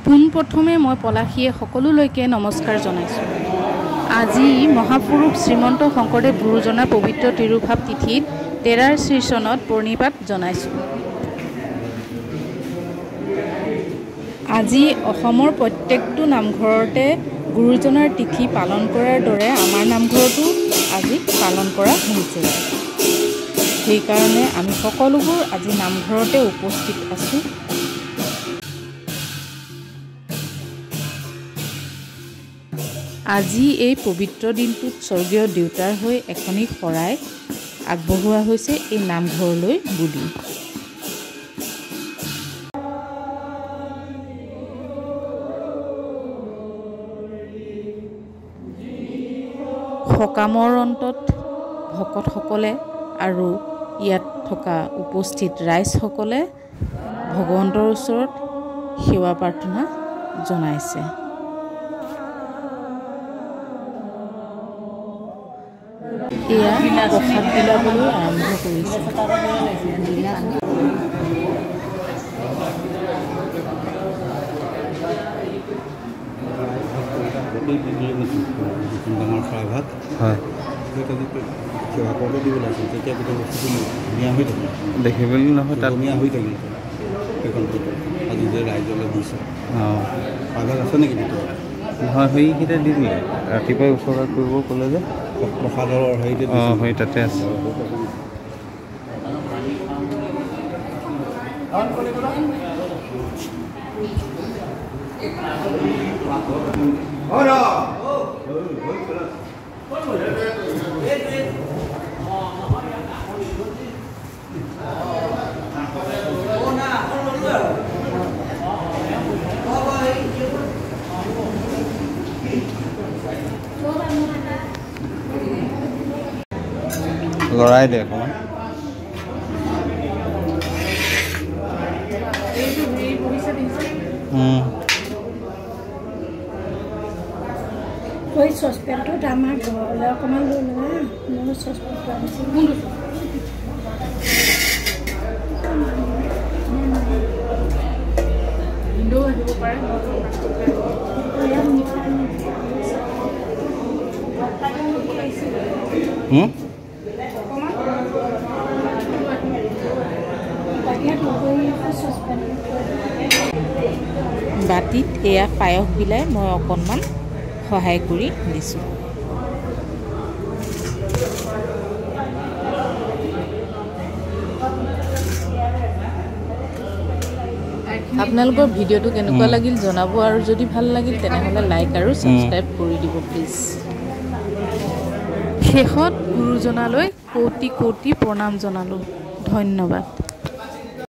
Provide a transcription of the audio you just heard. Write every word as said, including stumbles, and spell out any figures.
পোনপ্ৰথমে মই পলাশীয়ে সকলোলৈকে নমস্কাৰ জনাইছোঁ। আজি মহাপুৰুষ শ্ৰীমন্ত শংকৰদেৱ গুৰুজনাৰ পবিত্ৰ তিৰুভাৱ তিথিত তেৰাৰ শ্ৰীচনত প্ৰণিপাত জনাইছোঁ। আজি অসমৰ প্ৰত্যেকটো নামঘৰতে গুৰুজনাৰ তিথি পালন কৰাৰ দৰে আমাৰ নামঘৰতো আজি পালন কৰা হৈছে। সেইকাৰণে আমি সকলোবোৰ আজি নামঘৰতে উপস্থিত আছোঁ। আজি এই পবিত্ৰ দিনটোত স্বৰ্গীয় দেউতাৰ হৈ এখনি শৰাই আগবঢ়োৱা হৈছে এই নামঘৰলৈ বুলি। সকামৰ অন্তত ভকতসকলে আৰু ইয়াত থকা উপস্থিত ৰাইজসকলে ভগৱন্তৰ ওচৰত সেৱা প্ৰাৰ্থনা জনাইছে। এয়া প্ৰসাদ বিলাবলৈ আৰম্ভ কৰিছে। ডাঙৰ ফ্ৰাই ভাত হয় সেৱা কৰোঁতে দিব লাগিছিল, তেতিয়া গোটেই বস্তুটো ধুনীয়া হৈ থাকিল, দেখিবলৈ নহয় তাত ধুনীয়া হৈ থাকিল। সেইখন ফটো আজি যে ৰাইজলৈ দিছে। অঁ ফ্ৰাই ভাত আছে নেকি ভিতৰত? নহয় সেইকেইটা দি দিলে, ৰাতিপুৱাই উচৰ্গা কৰিব ক'লে যে প্ৰসাদৰ হেৰিতে। অঁ হয় তাতে আছে। লৰাই দে অকণমান। ওই চচপেনটোত আমাৰ ঘৰলৈ অকণমান লৈ লোৱা। মোৰ চচপেনটো আনিছোঁ। আহিব পাৰে। বাটিত এয়া পায়স বিলাই মই অকণমান সহায় কৰি দিছোঁ। আপোনালোকৰ ভিডিঅ'টো কেনেকুৱা লাগিল জনাব, আৰু যদি ভাল লাগিল তেনেহ'লে লাইক আৰু ছাবস্ক্ৰাইব কৰি দিব প্লিজ। শেষত গুৰুজনালৈ কৌটি কৌটি প্ৰণাম জনালোঁ। ধন্যবাদ।